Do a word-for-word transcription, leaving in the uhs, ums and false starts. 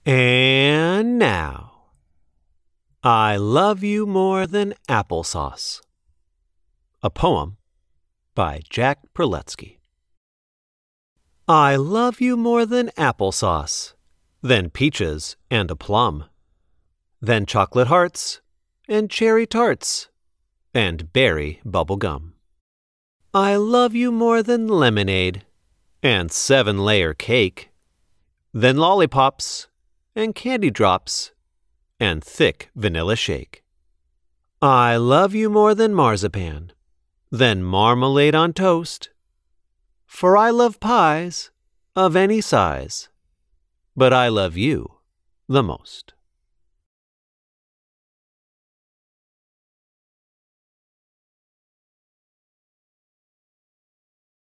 And now, I love you more than applesauce. A poem by Jack Prelutsky. I love you more than applesauce, than peaches and a plum, than chocolate hearts and cherry tarts and berry bubble gum. I love you more than lemonade and seven-layer cake, than lollipops and candy drops and thick vanilla shake. I love you more than marzipan, than marmalade on toast, for I love pies of any size, but I love you the most.